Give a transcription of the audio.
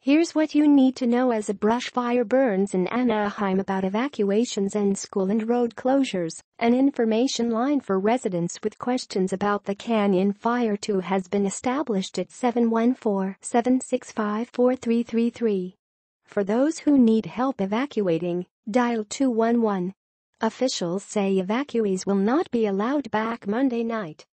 Here's what you need to know as a brush fire burns in Anaheim about evacuations and school and road closures. An information line for residents with questions about the Canyon Fire 2 has been established at 714-765-4333. For those who need help evacuating, dial 211. Officials say evacuees will not be allowed back Monday night.